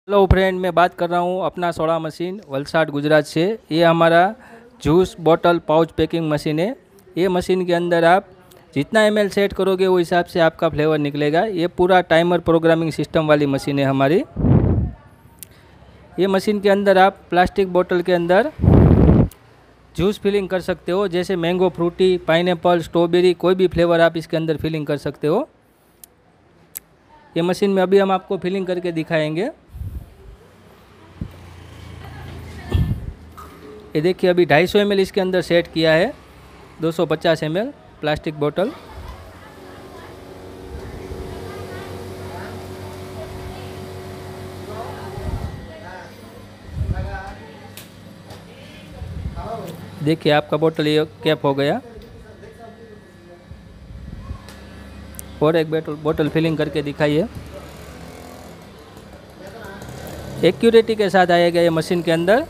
Hello friend, मैं बात कर रहा हूँ अपना सोडा मशीन वलसाड गुजरात से। ये हमारा juice bottle pouch packing machine है। ये मशीन के अंदर आप जितना ml सेट करोगे वो हिसाब से आपका फ्लेवर निकलेगा। ये पूरा टाइमर प्रोग्रामिंग सिस्टम वाली मशीन है हमारी। ये मशीन के अंदर आप प्लास्टिक बोतल के अंदर जूस फिलिंग कर सकते हो, जैसे मैंगो, फ्रूटी, पाइनएप्पल, स्ट्रॉबेरी, कोई भी फ्लेवर आप इसके अंदर फिलिंग कर सकते हो। ये मशीन में अभी हम आपको फिलिंग करके दिखाएंगे। ये देखिए, अभी 250 ml इसके अंदर सेट किया है, 250 ml प्लास्टिक बोतल। देखिए, आपका बोतल ये कैप हो गया। और एक बोतल फिलिंग करके दिखाइए। एक्यूरेटी के साथ आएगा ये मशीन के अंदर।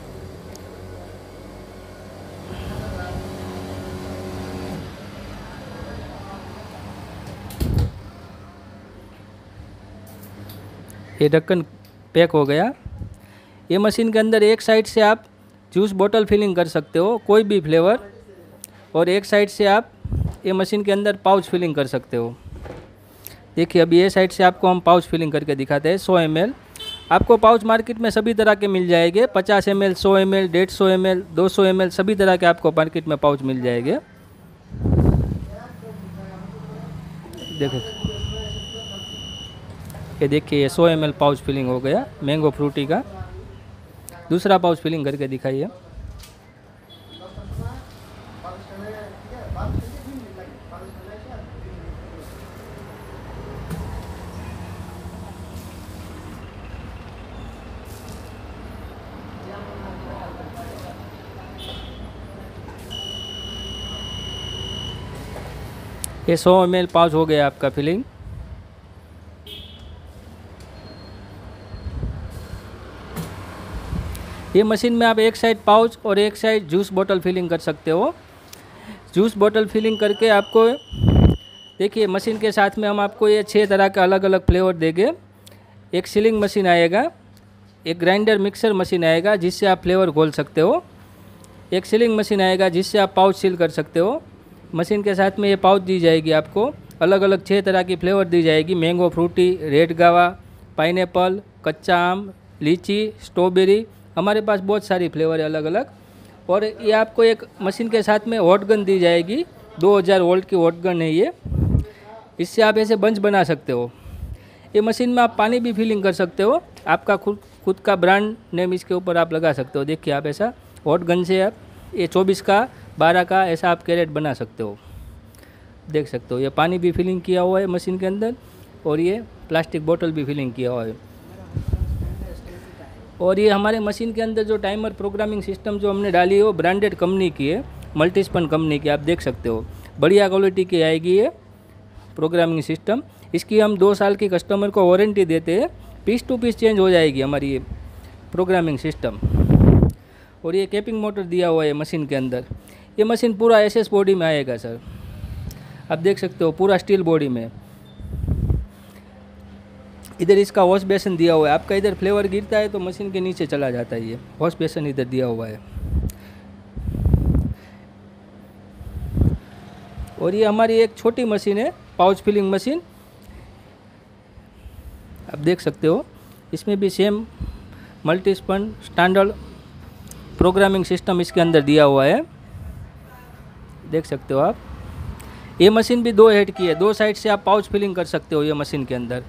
ये ढक्कन पैक हो गया। ये मशीन के अंदर एक साइड से आप जूस बोतल फिलिंग कर सकते हो, कोई भी फ्लेवर, और एक साइड से आप ये मशीन के अंदर पाउच फिलिंग कर सकते हो। देखिए, अभी ये साइड से आपको हम पाउच फिलिंग करके दिखाते हैं। 100 ml आपको पाउच मार्केट में सभी तरह के मिल जाएंगे। 50 ml, 100 ml, 150 ml, 200 ml सभी तरह के आपको मार्केट में पाउच मिल जाएंगे। देखिए, ये 100 ml पाउच फिलिंग हो गया मैंगो फ्रूटी का। दूसरा पाउच फिलिंग करके दिखाइए। ये 100 ml पाउच हो गया आपका फिलिंग। ये मशीन में आप एक साइड पाउच और एक साइड जूस बोतल फिलिंग कर सकते हो। जूस बोतल फिलिंग करके आपको देखिए, मशीन के साथ में हम आपको ये 6 तरह का अलग अलग फ्लेवर देंगे। एक सीलिंग मशीन आएगा, एक ग्राइंडर मिक्सर मशीन आएगा जिससे आप फ्लेवर घोल सकते हो, एक सीलिंग मशीन आएगा जिससे आप पाउच सील कर सकते हो। मशीन के साथ में ये पाउच दी जाएगी आपको, अलग अलग 6 तरह की फ्लेवर दी जाएगी। Mango Frooti, red guava, pineapple, कच्चा आम, लीची, स्ट्रॉबेरी, हमारे पास बहुत सारी फ्लेवर है अलग अलग। और ये आपको एक मशीन के साथ में हॉट गन दी जाएगी, 2000 वोल्ट की हॉट गन है ये। इससे आप ऐसे बंच बना सकते हो। ये मशीन में आप पानी भी फिलिंग कर सकते हो, आपका खुद का ब्रांड नेम इसके ऊपर आप लगा सकते हो। देखिए, आप ऐसा हॉट गन से आप ये 24 का, 12 का ऐसा आप कैरेट बना सकते हो। देख सकते हो, ये पानी भी फिलिंग किया हुआ है मशीन के अंदर, और ये प्लास्टिक बोतल भी फिलिंग किया हुआ है। और ये हमारे मशीन के अंदर जो टाइमर प्रोग्रामिंग सिस्टम जो हमने डाली है वो ब्रांडेड कंपनी की है, मल्टीस्पन कंपनी की। आप देख सकते हो, बढ़िया क्वालिटी की आएगी ये प्रोग्रामिंग सिस्टम। इसकी हम 2 साल की कस्टमर को वारंटी देते हैं। पीस टू पीस चेंज हो जाएगी हमारी ये प्रोग्रामिंग सिस्टम। और ये कैपिंग मोटर दिया हुआ है मशीन के अंदर। ये मशीन पूरा एसएस बॉडी में आएगा सर, आप देख सकते हो, पूरा स्टील बॉडी में। इधर इसका वॉश बेसन दिया हुआ है, आपका इधर फ्लेवर गिरता है तो मशीन के नीचे चला जाता है। ये वॉश बेसन इधर दिया हुआ है। और ये हमारी एक छोटी मशीन है, पाउच फिलिंग मशीन, आप देख सकते हो। इसमें भी same multispan standard programming system इसके अंदर दिया हुआ है, देख सकते हो आप। ये मशीन भी 2 हेड की है, 2 साइड से आप पाउच फिलिंग कर सकते हो ये मशीन के अंदर।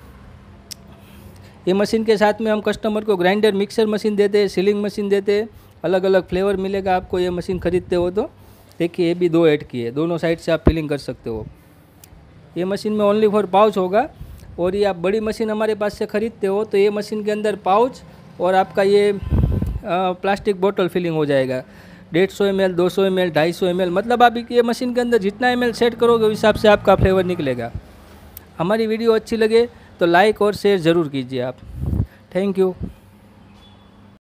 ये मशीन के साथ में हम कस्टमर को ग्राइंडर मिक्सर मशीन देते हैं, सीलिंग मशीन देते हैं, अलग अलग फ्लेवर मिलेगा आपको ये मशीन ख़रीदते हो तो। देखिए, ये भी 2 हेड की है, दोनों साइड से आप फिलिंग कर सकते हो। ये मशीन में ओनली फॉर पाउच होगा। और ये आप बड़ी मशीन हमारे पास से ख़रीदते हो तो ये मशीन के अंदर पाउच और आपका ये प्लास्टिक बोतल फिलिंग हो जाएगा। 150 ml, 200 ml, 250 ml, मतलब आप ये मशीन के अंदर जितना ml सेट करोगे उस हिसाब से आपका फ्लेवर निकलेगा। हमारी वीडियो अच्छी लगे तो लाइक और शेयर ज़रूर कीजिए आप। Thank you.